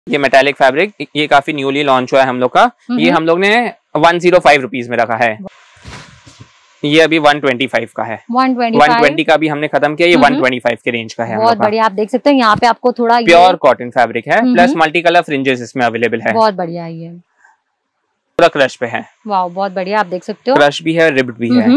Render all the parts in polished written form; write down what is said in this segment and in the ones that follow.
ये metallic fabric, ये काफी न्यूली लॉन्च हुआ है हम लोग का। ये हम लोग ने 105 रुपीज में रखा है। ये अभी 125 का है। 120 का भी हमने खत्म किया। ये 125 के रेंज का है। बहुत बढ़िया, आप देख सकते हैं यहाँ पे आपको थोड़ा प्योर कॉटन फैब्रिक है, प्लस मल्टी कलर फ्रिंजेस इसमें अवेलेबल है। बहुत बढ़िया है, ये पूरा क्रश पे है। वाह, बहुत बढ़िया, आप देख सकते हो क्रश भी है, रिब्ड भी है।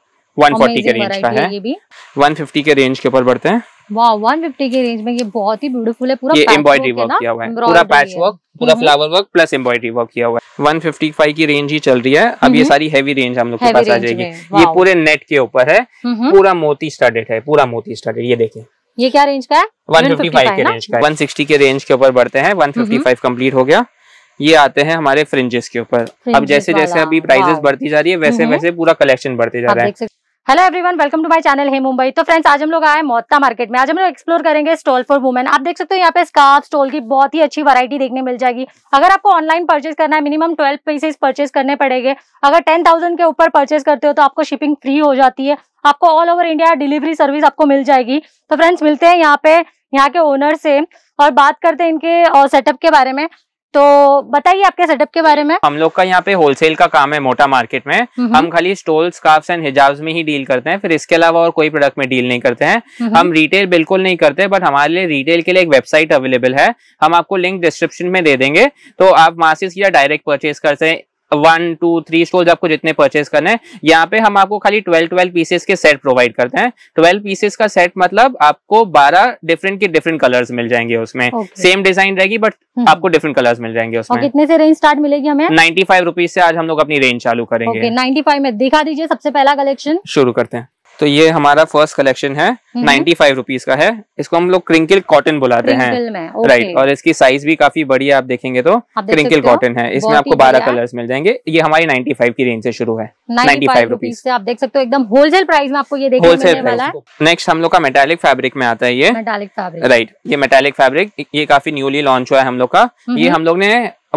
140 के रेंज का है। ये भी 150 के रेंज के ऊपर बढ़ते हैं। वाह, 150 के रेंज में ये बहुत ही ब्यूटीफुल है। पूरा ये एम्ब्रॉयडरी वर्क किया हुआ है, पूरा पैच वर्क, पूरा flower work plus embroidery work किया हुआ है। 155 की रेंज ही चल रही है। अब ये सारी हैवी रेंज हम लोग के पास आ जाएगी। ये पूरे नेट के ऊपर है, पूरा मोती स्टडेड है, पूरा मोती स्टडेड। ये देखिए, ये क्या रेंज का है? 155 के रेंज का। 160 के रेंज के ऊपर बढ़ते हैं। 155 कंप्लीट हो गया। ये आते हैं हमारे फ्रिंजेस के ऊपर। अब जैसे जैसे अभी प्राइसेस बढ़ती जा रही है, वैसे वैसे पूरा कलेक्शन बढ़ते जा रहा है। Hello everyone, welcome to my channel hey Mumbai. तो फ्रेंड्स, आज हम लोग आए हैं मोहत्ता मार्केट में। आज हम लोग एक्सप्लोर करेंगे स्टॉल फॉर वुमेन। आप देख सकते हो यहाँ पे स्कार्फ स्टॉल की बहुत ही अच्छी वैरायटी देखने मिल जाएगी। अगर आपको ऑनलाइन परचेज करना है, मिनिमम 12 पीसेस परचेज करने पड़ेंगे। अगर 10,000 के ऊपर परचेज करते हो तो आपको शिपिंग फ्री हो जाती है। आपको all over India delivery service आपको मिल जाएगी। तो फ्रेंड्स, मिलते हैं यहाँ के ओनर से और बात करते हैं इनके सेटअप के बारे में। तो बताइए आपके सेटअप के बारे में। हम लोग का यहाँ पे होलसेल का काम है मोटा मार्केट में। हम खाली स्टोल, स्कार्फ्स एंड हिजाब्स में ही डील करते हैं। फिर इसके अलावा और कोई प्रोडक्ट में डील नहीं करते हैं। हम रिटेल बिल्कुल नहीं करते, बट हमारे लिए रिटेल के लिए एक वेबसाइट अवेलेबल है। हम आपको लिंक डिस्क्रिप्शन में दे देंगे, तो आप वहां से सीधा डायरेक्ट परचेज कर सकते हैं। 1, 2, 3 स्टोर्स आपको जितने परचेज करने हैं। यहाँ पे हम आपको खाली 12 पीसेस के सेट प्रोवाइड करते हैं। 12 पीसेस का सेट मतलब आपको 12 डिफरेंट कलर्स मिल जाएंगे उसमें। सेम डिजाइन रहेगी बट आपको डिफरेंट कलर्स मिल जाएंगे उसमें। और कितने से रेंज स्टार्ट मिलेगी हमें? 95 रुपीज से आज हम लोग अपनी रेंज चालू करेंगे। 95 में दिखा दीजिए सबसे पहला कलेक्शन। शुरू करते हैं। तो ये हमारा फर्स्ट कलेक्शन है, 95 रुपीज का है। इसको हम लोग क्रिंकल कॉटन बुलाते हैं, राइट। और इसकी साइज भी काफी बड़ी है, आप देखेंगे तो क्रिंकल कॉटन है। इसमें आपको 12 कलर्स मिल जाएंगे। ये हमारी 95 की रेंज से शुरू है। 95 रुपीज से आप देख सकते हो, एकदम होलसेल प्राइस में आपको ये देखने मिलने वाला है। नेक्स्ट हम लोग का मेटालिक फैब्रिक में आता है। ये मेटालिक फैब्रिक, राइट। ये मेटालिक फैब्रिक, ये काफी न्यूली लॉन्च हुआ है हम लोग का। ये हम लोग ने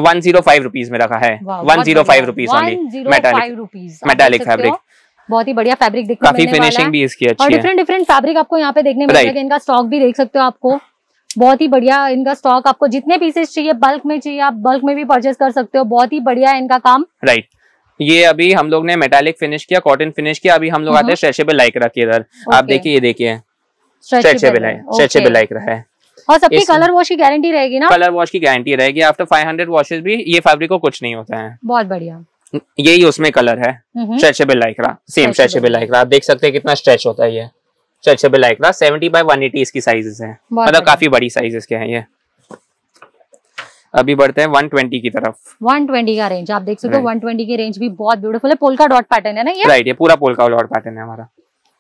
105 रुपीज में रखा है। 105 रुपीज वाली मेटालिक फैब्रिक। बहुत ही बढ़िया फैब्रिक दिखने काफी फिनिशिंग भी इसकी अच्छी है। और डिफरेंट फैब्रिक आपको यहाँ पे देखने मिलेगा। इनका स्टॉक भी देख सकते हो आपको, बहुत ही बढ़िया इनका स्टॉक। आपको जितने पीसेस चाहिए बल्क में चाहिए, आप बल्क में भी परचेज कर सकते हो। बहुत ही बढ़िया है इनका काम, राइट। ये अभी हम लोग ने मेटालिक फिनिश किया, कॉटन फिनिश किया। अभी हम लोग आते हैं स्ट्रेचेबल लाइक्रा के इधर। आप देखिए, ये देखिए स्ट्रेचेबल लाइक्रा है। और सबकी कलर वॉश की गारंटी रहेगी ना? कलर वॉश की गारंटी रहेगी। आफ्टर 500 वॉशेस भी ये फैब्रिक को कुछ नहीं होता है। बहुत बढ़िया। यही उसमें कलर है, stretchable Lycra, same stretchable Lycra. आप देख सकते हैं कितना स्ट्रेच होता है ये स्ट्रेचेबल लाइक्रा। 70 बाय 180 इसकी साइजेस है, मतलब काफी बड़ी साइजेस के हैं ये। अभी बढ़ते हैं 120 की तरफ। 120 का रेंज आप देख सकते हो। 120 की रेंज भी बहुत ब्यूटीफुल है। पोल्का डॉट पैटर्न है ना ये? राइट, ये पूरा पोल्का डॉट पैटर्न है हमारा।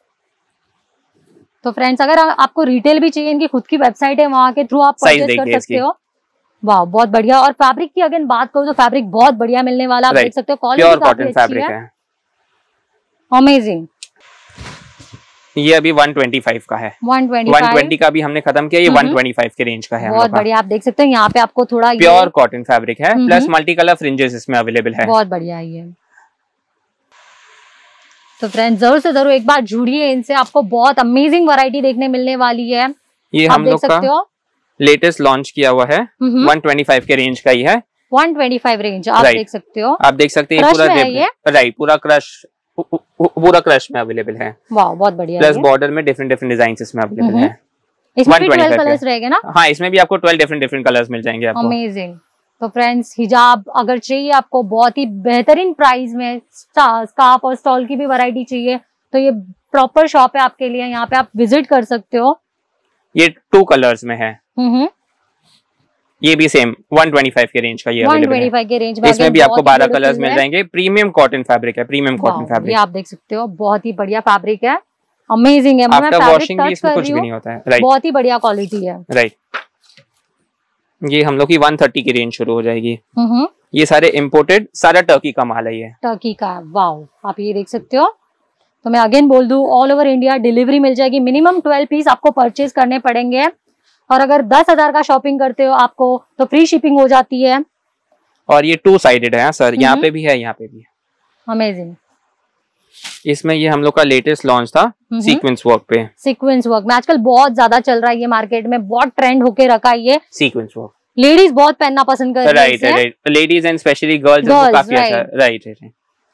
तो फ्रेंड्स, अगर आपको रिटेल भी चाहिए, इनकी खुद की वेबसाइट है, वहाँ के थ्रू आप परचेज कर सकते हो। वाह, बहुत बढ़िया। और फैब्रिक की अगर बात करूँ तो फैब्रिक बहुत बढ़िया मिलने वाला। आप देख सकते हो, क्वालिटी काफी अच्छी है, अमेजिंग। ये अभी 125 का है। 120 का भी हमने खत्म किया। ये 125 के रेंज का है। बहुत बढ़िया, आप देख सकते हैं यहाँ पे आपको थोड़ा प्योर कॉटन फैब्रिक है, प्लस मल्टी कलर फ्रिंजेस इसमें अवेलेबल है। बहुत बढ़िया है ये। तो फ्रेंड्स, जरूर से जरूर एक बार जुड़िए इनसे, आपको बहुत अमेजिंग वैरायटी देखने मिलने वाली है। ये हम लोग का लेटेस्ट लॉन्च किया हुआ है। 125 के रेंज का ही है। 125 रेंज आप देख सकते हो। आप देख सकते हैं पूरा राइट, पूरा क्रश में अवेलेबल है। वाह, बहुत बढ़िया। प्लस बॉर्डर में डिफरेंट डिजाइन इसमें अवेलेबल है। इसमें भी 12 कलर्स रहेंगे ना? हाँ, इसमें भी आपको 12 डिफरेंट कलर्स मिल जाएंगे आपको। अमेजिंग। तो फ्रेंड्स, हिजाब अगर चाहिए आपको बहुत ही बेहतरीन प्राइस में, स्कार्फ और स्टॉल की भी वैरायटी चाहिए, तो ये प्रॉपर शॉप है आपके लिए। यहाँ पे आप विजिट कर सकते हो। ये 2 कलर्स में है। ये भी सेम 125 के रेंज का ये 125 के रेंज में। इसमें भी आपको 12 कलर्स मिल जाएंगे। प्रीमियम कॉटन फैब्रिक है, प्रीमियम कॉटन फैब्रिक। ये आप देख सकते हो, बहुत ही बढ़िया फैब्रिक है, अमेजिंग है। मैं फैब्रिक टच कर रही हूँ, बहुत ही बढ़िया क्वालिटी है, राइट। ये हम लोग की 130 की रेंज शुरू हो जाएगी। ये सारे इम्पोर्टेड, सारा टर्की का माल है। ये टर्की का, वाओ, आप ये देख सकते हो। तो मैं अगेन बोल दूं, ऑल ओवर इंडिया डिलीवरी मिल जाएगी। मिनिमम 12 पीस आपको परचेज करने पड़ेंगे। और अगर 10,000 का शॉपिंग करते हो आपको, तो फ्री शिपिंग हो जाती है। और ये 2 साइडेड है सर, यहाँ पे भी है, यहाँ पे भी है। अमेजिंग। इसमें ये हम लोग का लेटेस्ट लॉन्च था सीक्वेंस वर्क पे। सीक्वेंस वर्क में आजकल बहुत ज्यादा चल रहा है, ये मार्केट में बहुत ट्रेंड होके रखा है ये सीक्वेंस वर्क। लेडीज बहुत पहनना पसंद कर रही है। Right, ladies and specially girls काफी अच्छा। राइट।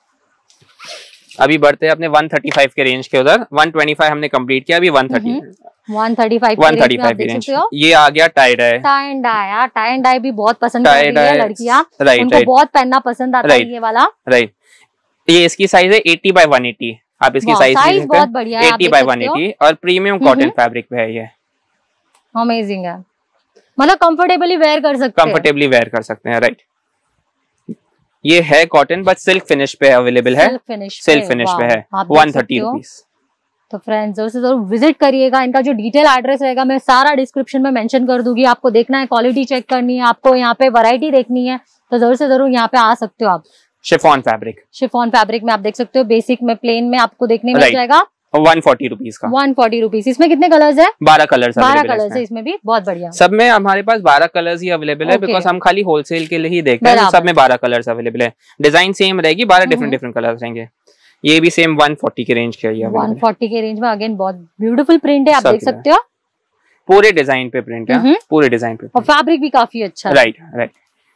अभी बढ़ते हैं अपने 135 के रेंज के उधर। 125 हमने कंप्लीट किया, अभी 135 की रेंज। ये आ गया tie dye. Tie and dye यार, टाई एंड डाई भी बहुत पसंद कर रही है लड़कियां, उनको बहुत पहनना पसंद आता है ये वाला। राइट, ये इसकी साइज है 80 बाय 180। आप इसकी साइज बहुत बढ़िया है, 80 बाय 180 और प्रीमियम कॉटन फैब्रिक पे है ये। अमेजिंग है, मतलब कंफर्टेबली वेयर कर सकते हैं। कंफर्टेबली वेयर कर सकते हैं। राइट, ये है कॉटन बट सिल्क फिनिश पे अवेलेबल है। सिल्क फिनिश पे है 130 रुपीज। तो फ्रेंड्स जरूर से जरूर विजिट करिएगा। इनका जो डिटेल एड्रेस रहेगा मैं सारा डिस्क्रिप्शन में मेंशन कर दूंगी। आपको देखना है, क्वालिटी चेक करनी है, आपको यहाँ पे वैरायटी देखनी है, तो जरूर से जरूर यहाँ पे आ सकते हो आप। शिफॉन फैब्रिक में आप देख सकते हो, बेसिक में प्लेन में आपको देखने मिल जाएगा 140 रुपीज का। 140 रुपीज। इसमें कितने कलर्स है? 12 कलर्स। 12 कलर्स है इसमें भी, बहुत बढ़िया। सब में हमारे पास 12 कलर्स ही अवेलेबल है, बिकॉज हम खाली होलसेल के लिए ही देखते हैं। सब में 12 कलर्स अवेलेबल है। डिजाइन सेम रहेगी, 12 डिफरेंट कलर्स रहेंगे। ये भी सेम 140 के रेंज के है। 140 के रेंज में अगेन बहुत ब्यूटीफुल प्रिंट है, आप देख सकते हो। पूरे डिजाइन पे प्रिंट है, पूरे डिजाइन पे। और फैब्रिक भी काफी अच्छा है। राइट।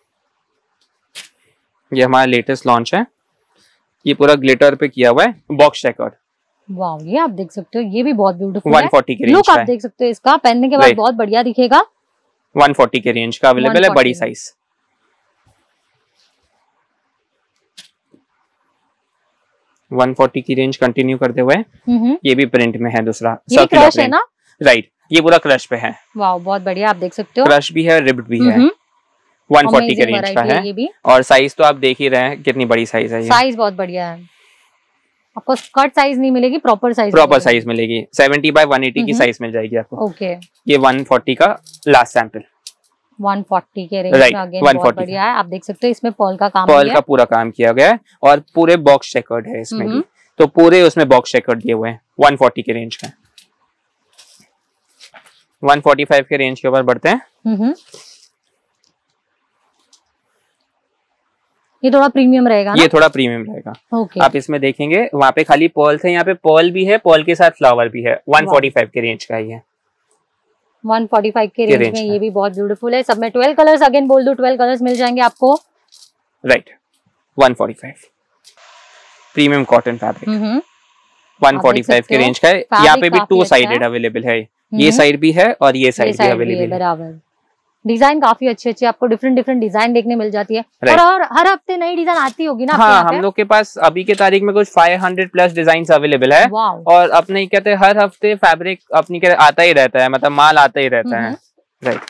ये हमारा लेटेस्ट लॉन्च है। ये पूरा ग्लिटर पे किया हुआ है, बॉक्स चेकर्ड। वाह, ये आप देख सकते हो, ये भी बहुत ब्यूटीफुल 140 के रेंज लुक आप देख सकते हो इसका, पहनने के बाद बहुत बढ़िया दिखेगा। 140 के रेंज का अवेलेबल है, बड़ी साइज। 140 की रेंज कंटिन्यू करते हुए ये भी प्रिंट में है दूसरा। ये क्रश है ना? राइट, ये पूरा क्रश पे है। वाह, बहुत बढ़िया, आप देख सकते हो। क्रश भी है, रिब्ड भी है। 140 के रेंज का है। और साइज तो आप देख ही रहे हैं कितनी बड़ी साइज है। साइज बहुत बढ़िया है, आपको स्कर्ट साइज नहीं मिलेगी, प्रॉपर साइज मिलेगी। 70 बाय 180 की साइज मिल जाएगी आपको। ओके, ये 140 का लास्ट सैंपल। 140 के रेंज में अगेन बहुत बढ़िया है, आप देख सकते हो। इसमें पर्ल का पूरा काम किया गया है और पूरे बॉक्स चेकर्ड है इसमें भी। तो पूरे उसमें बॉक्स चेकर्ड दिए हुए हैं। 140 के रेंज का। 145 के रेंज के ऊपर बढ़ते हैं। ये थोड़ा प्रीमियम रहेगा ना? ये थोड़ा प्रीमियम रहेगा। okay. आप इसमें देखेंगे वहाँ पे खाली पर्ल्स है, यहाँ पे पर्ल भी है, पर्ल के साथ फ्लावर भी है। 145 के रेंज का है। 145 के रेंज में ये भी बहुत ब्यूटीफुल है। सब में 12 कलर्स, अगेन बोल दूं 12 कलर्स मिल जाएंगे आपको। राइट, 145 प्रीमियम कॉटन फैब्रिक 145 के रेंज का है। यहाँ पे भी 2 साइडेड अवेलेबल है, ये साइड भी है और ये साइड भी अवेलेबल है। बराबर, डिजाइन काफी अच्छी अच्छी आपको डिफरेंट डिजाइन देखने मिल जाती है। और हर हफ्ते नई डिजाइन आती होगी ना? हाँ, हम लोग के पास अभी के तारीख में कुछ 500 प्लस डिजाइन अवेलेबल है। और अपने कहते हैं हर हफ्ते फैब्रिक अपनी कहते आता ही रहता है, मतलब माल आता ही रहता है। राइट,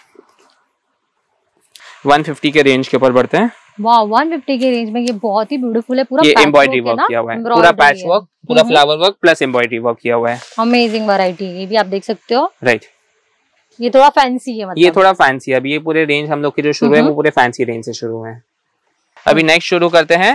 150 के रेंज के ऊपर बढ़ते हैं। वाह, 150 के रेंज में ये बहुत ही ब्यूटीफुल है। पूरा एम्ब्रॉयडरी वर्क किया हुआ है, पूरा पैच वर्क, पूरा flower work plus embroidery work किया हुआ है। अमेजिंग वैरायटी, ये भी आप देख सकते हो। राइट, ये थोड़ा फैंसी है, मतलब ये थोड़ा फैंसी है। अभी ये पूरे रेंज हम लोग की जो शुरू है वो पूरे फैंसी रेंज से शुरू है। अभी नेक्स्ट शुरू करते हैं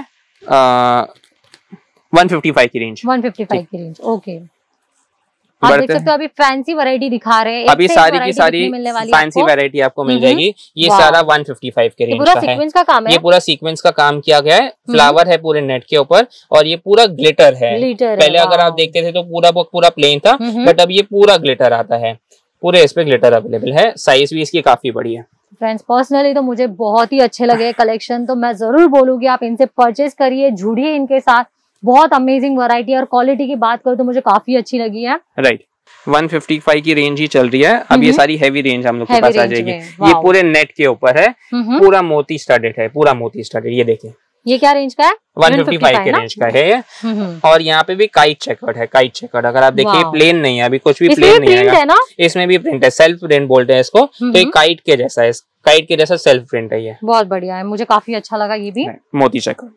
155 की रेंज। 155 की रेंज, ओके। आप देख सकते हो अभी फैंसी वैरायटी दिखा रहे हैं। अभी सारी की सारी फैंसी वैरायटी आपको मिल जाएगी। ये सारा 155 के रेंज का है। सीक्वेंस का काम है, ये पूरा सीक्वेंस का काम किया गया है। फ्लावर है पूरे नेट के ऊपर और ये पूरा ग्लिटर है। पहले अगर आप देखते थे तो पूरा प्लेन था, बट अब ये पूरा ग्लिटर आता है। पूरे इस पे ग्लिटर अवेलेबल है। साइज भी इसकी काफी बड़ी है। फ्रेंड्स पर्सनली तो मुझे बहुत ही अच्छे लगे कलेक्शन, तो मैं जरूर बोलूंगी आप इनसे परचेज करिए, जुड़िए इनके साथ। बहुत अमेजिंग वैरायटी और क्वालिटी की बात करूँ तो मुझे काफी अच्छी लगी है। राइट, 155 की रेंज ही चल रही है। अब ये सारी हैवी रेंज हम लोग के पास आ जाएगी। ये पूरे नेट के ऊपर है, पूरा मोती स्टडेड है, पूरा मोती स्टडेड। ये देखिए, ये क्या रेंज का है? 155 के रेंज का है। और यहाँ पे भी काइट चेकर्ड है। काइट चेकर्ड अगर आप देखिए प्लेन नहीं है, अभी कुछ भी प्लेन नहीं है। इसमें भी प्रिंट है, सेल्फ प्रिंट बोलते हैं इसको। तो ये काइट के जैसा है, काइट के जैसा सेल्फ प्रिंट है। ये बहुत बढ़िया है, मुझे काफी अच्छा लगा। ये भी मोती चेकर्ड।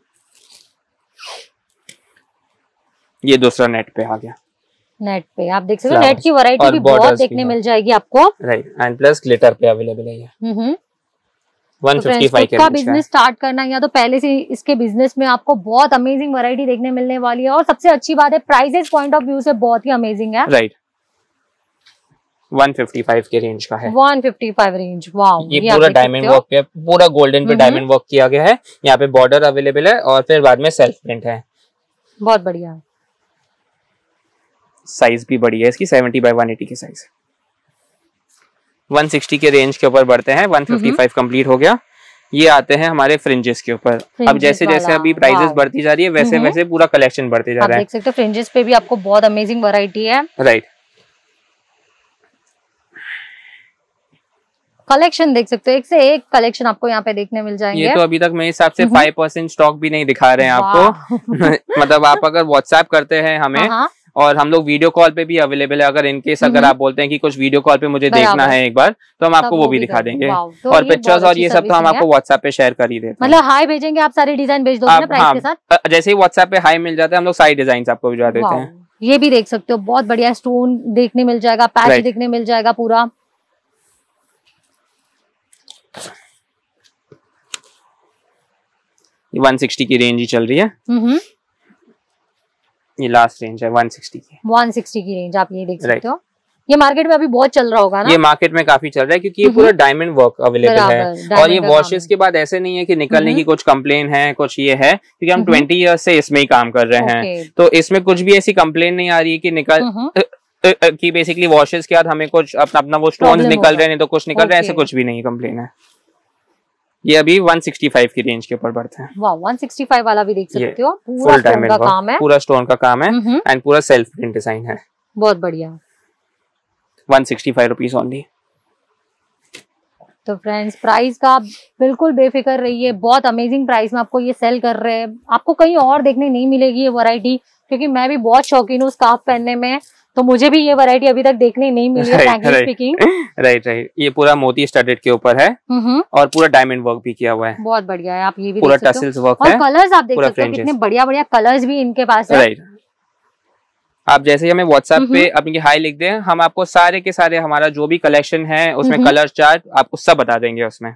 ये दूसरा नेट पे आ गया। नेट पे आप देख सकते हो, नेट की वैरायटी भी बहुत देखने मिल जाएगी आपको। राइट, एंड प्लस ग्लिटर पे अवेलेबल है ये। 155 के का बिजनेस स्टार्ट करना या तो पहले से इसके बिजनेस में आपको बहुत अमेजिंग वैरायटी देखने मिलने वाली है। और सबसे अच्छी बात है प्राइसेस पॉइंट ऑफ व्यू से बहुत ही अमेजिंग है। राइट, 155 के रेंज का है। 155 रेंज, वाओ। ये पूरा डायमंड वर्क पे, पूरा गोल्डन पे डायमंड वर्क किया गया है। यहाँ पे बॉर्डर अवेलेबल है और फिर बाद में सेल्फ प्रिंट है। बहुत बढ़िया। साइज भी बड़ी है इसकी, 70 बाय 180 की साइज। 160 के रेंज के ऊपर बढ़ते हैं। 155 कंप्लीट हो गया। ये आते हैं हमारे फ्रिंजेस के ऊपर। अब जैसे जैसे अभी प्राइसेस बढ़ती जा रही है वैसे वैसे पूरा कलेक्शन बढ़ते जा रहा है। देख सकते हो फ्रिंजेस पे भी आपको बहुत अमेजिंग वैरायटी है। राइट, कलेक्शन देख सकते हो, एक से एक कलेक्शन आपको यहाँ पे देखने मिल जाएंगे। ये तो अभी तक मेरे हिसाब से 5% स्टॉक भी नहीं दिखा रहे हैं आपको। मतलब आप अगर व्हाट्सएप करते हैं हमें और हम लोग वीडियो कॉल पे भी अवेलेबल है, अगर इनकेस अगर आप बोलते हैं कि कुछ वीडियो कॉल पे मुझे देखना है एक बार, तो हम आपको वो भी दिखा देंगे। और पिक्चर्स और ये सब तो हम आपको व्हाट्सएप पे शेयर कर ही देते हैं। मतलब हाई भेजेंगे आप, सारे डिजाइन भेज दोगे ना प्राइस के साथ? जैसे ही व्हाट्सएप पे हाई मिल जाता है हम लोग सारी डिजाइन आपको भिजवा देते हैं। ये भी देख सकते हो, बहुत बढ़िया स्टोन देखने मिल जाएगा, पैच देखने मिल जाएगा पूरा। ये 160 की रेंज ही चल रही है। ये लास्ट रेंज है 160 की। 160 की रेंज आप ये देख सकते हो। ये मार्केट में अभी बहुत चल रहा होगा ना? ये मार्केट में काफी चल रहा है क्योंकि ये पूरा डायमंड वर्क अवेलेबल है। और ये वॉशेस के बाद ऐसे नहीं है कि निकलने की कुछ कंप्लेन है, कुछ ये है, क्योंकि हम 20 ईयर्स से इसमें ही काम कर रहे हैं। तो इसमें कुछ भी ऐसी कंप्लेन नहीं आ रही है कि निकल कि बेसिकली वॉशेस के बाद हमें कुछ अपना वो स्टोन्स निकल रहे हैं तो कुछ निकल रहा है, ऐसे कुछ भी नहीं कंप्लेन है। ये अभी 165 की रेंज के ऊपर बढ़ते हैं। वाह, 165 वाला भी देख सकते हो, पूरा स्टोन का काम है। पूरा स्टोन का काम है एंड पूरा सेल्फ प्रिंट डिजाइन है। बहुत बढ़िया। 165 रुपीज ओनली। तो फ्रेंड्स प्राइस का बिल्कुल बेफिक्र रहिए, बहुत अमेजिंग प्राइस में आपको ये सेल कर रहे हैं। आपको कहीं और देखने नहीं मिलेगी ये वैरायटी, क्योंकि मैं भी बहुत शौकीन हूँ स्कार्फ पहनने में, तो मुझे भी ये वैरायटी अभी तक देखने नहीं मिली है। Frankly speaking. राइट। ये पूरा मोती स्टडेड के ऊपर है और पूरा डायमंड वर्क भी किया हुआ है। बहुत बढ़िया है। आप ये भी पूरा टसल्स वर्क है। और कलर्स आप देख सकते हो, कितने बढ़िया बढ़िया कलर्स भी इनके पास है। राइट। आप जैसे ही हमें व्हाट्सएप पे अपनी हाई लिख दें, हम आपको सारे के सारे हमारा जो भी कलेक्शन है उसमें कलर चार्ट आपको सब बता देंगे उसमें।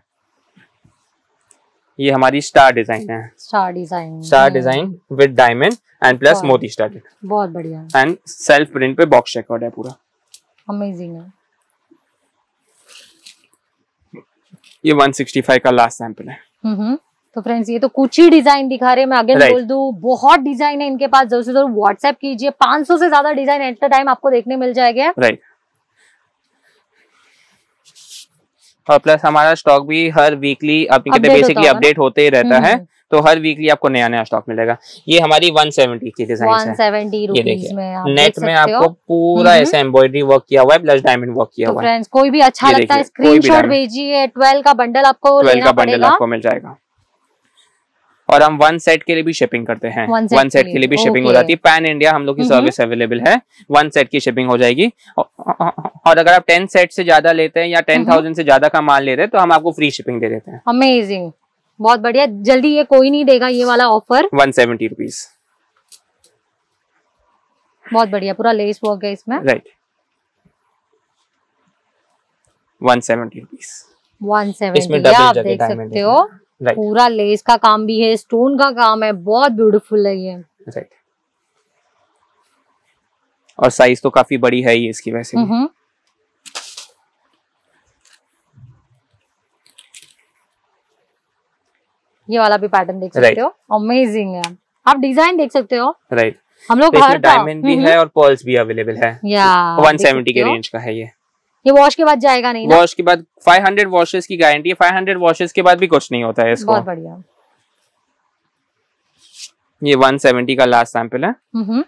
ये हमारी स्टार डिजाइन है। Star design with diamond and plus मोती स्टडेड। बहुत बढ़िया। एंड सेल्फ प्रिंट पे बॉक्स चेकआउट है पूरा। अमेजिंग है। ये 165 का लास्ट सैंपल है। तो फ्रेंड्स ये तो कुछ ही डिजाइन दिखा रहे हैं, मैं अगेन बोल दूं बहुत डिजाइन है इनके पास। जरूर से जरूर व्हाट्सएप कीजिए, 500 से ज्यादा डिजाइन एट द टाइम आपको देखने मिल जाएगा। राइट। और प्लस हमारा स्टॉक भी हर वीकली बेसिकली अपडेट होते ही रहता है, तो हर वीकली आपको नया नया स्टॉक मिलेगा। ये हमारी 170 की डिजाइन है। 170 रुपीज में आप नेट में आपको पूरा ऐसा एम्ब्रॉयडरी वर्क किया हुआ है प्लस डायमंड वर्क किया हुआ है। फ्रेंड्स कोई भी अच्छा लगता है स्क्रीनशॉट भेजिए। 12 का बंडल आपको लेना पड़ेगा, आपको मिल जाएगा। और हम 1 सेट के लिए भी शिपिंग करते हैं। 1 सेट के लिए भी शिपिंग हो जाती है। पैन इंडिया हम लोग की सर्विस अवेलेबल है। 1 सेट की शिपिंग हो जाएगी। और अगर आप 10 सेट से ज्यादा लेते हैं या 10,000 से ज्यादा का माल ले रहे हैं तो हम आपको फ्री शिपिंग दे देते हैं। अमेजिंग, बहुत बढ़िया। जल्दी ये कोई नहीं देगा ये वाला ऑफर। 170 रुपीज। बहुत बढ़िया, पूरा लेस वर्क है इसमें। राइट। 170 रुपीज। 170 आप देख सकते हो। पूरा लेस का काम भी है, स्टोन का काम है, बहुत ब्यूटीफुल है ये। राइट। और साइज तो काफी बड़ी है ये इसकी वैसे भी। ये वाला भी पैटर्न देख सकते हो, अमेजिंग है। आप डिजाइन देख सकते हो। राइट। हम लोग हर डायमंड भी है और पर्ल्स भी अवेलेबल है। 170 के रेंज का है ये। ये वॉश के बाद जाएगा नहीं ना? वॉश के बाद 500 वॉशेस की गारंटी है। 500 वॉशेस के बाद भी कुछ नहीं होता है इसको। बहुत बढ़िया। ये 170 का लास्ट सैंपल है।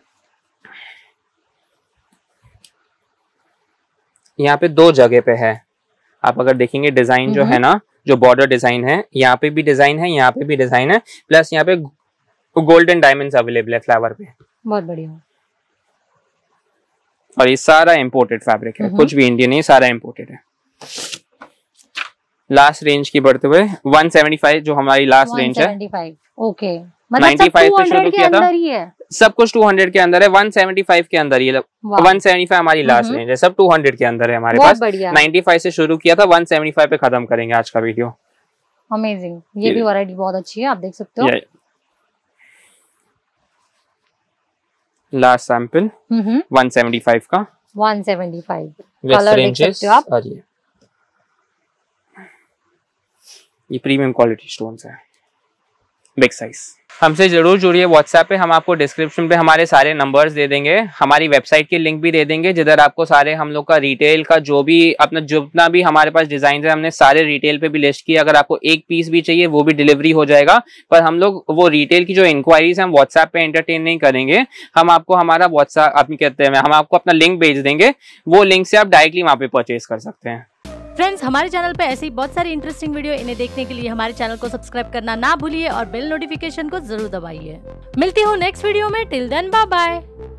यहाँ पे 2 जगह पे है। आप अगर देखेंगे डिजाइन जो है ना, जो बॉर्डर डिजाइन है, यहाँ पे भी डिजाइन है, यहाँ पे भी डिजाइन है, प्लस यहाँ पे गोल्डन डायमंड्स अवेलेबल है फ्लावर पे। बहुत बढ़िया। और ये सारा इंपोर्टेड फैब्रिक है, कुछ भी इंडियन नहीं, सारा इंपोर्टेड है। लास्ट रेंज की बढ़ते हुए 175 जो हमारी लास्ट रेंज है। 175 ओके। 95 पे शुरू किया था, सब कुछ 200 के अंदर है। 175 के अंदर, ये 175 हमारी लास्ट रेंज है, सब 200 के अंदर है हमारे पास। 95 से शुरू किया था, 175 पे खत्म करेंगे आज का वीडियो। अमेजिंग, ये भी वैरायटी बहुत अच्छी है, आप देख सकते हो। लास्ट सैंपल 175 का। 175 कलर देख सकते हो आप। और ये प्रीमियम क्वालिटी स्टोन्स है। Big size. हमसे जरूर जुड़िए व्हाट्सएप पे, हम आपको डिस्क्रिप्शन पे हमारे सारे नंबर्स दे देंगे, हमारी वेबसाइट की लिंक भी दे देंगे, जिधर आपको सारे हम लोग का रिटेल का जो भी अपना जितना भी हमारे पास डिजाइन है हमने सारे रिटेल पे भी लिस्ट किया। अगर आपको एक पीस भी चाहिए वो भी डिलीवरी हो जाएगा, पर हम लोग वो रिटेल की जो इंक्वायरीज हम व्हाट्सएप पे एंटरटेन नहीं करेंगे। हम आपको हमारा व्हाट्सएप आप कहते हैं हम आपको अपना लिंक भेज देंगे, वो लिंक से आप डायरेक्टली वहां पे परचेज कर सकते हैं। फ्रेंड्स, हमारे चैनल पे ऐसी बहुत सारी इंटरेस्टिंग वीडियो, इन्हें देखने के लिए हमारे चैनल को सब्सक्राइब करना ना भूलिए और बेल नोटिफिकेशन को जरूर दबाइए। मिलती हूँ नेक्स्ट वीडियो में, टिल देन बाय बाय।